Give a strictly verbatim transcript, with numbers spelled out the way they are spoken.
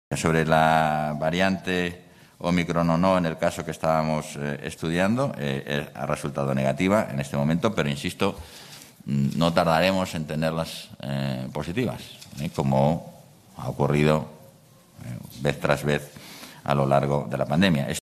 Sobre la variante Omicron o no, en el caso que estábamos eh, estudiando, eh, ha resultado negativa en este momento, pero insisto, no tardaremos en tenerlas eh, positivas, ¿eh? como ha ocurrido eh, vez tras vez a lo largo de la pandemia.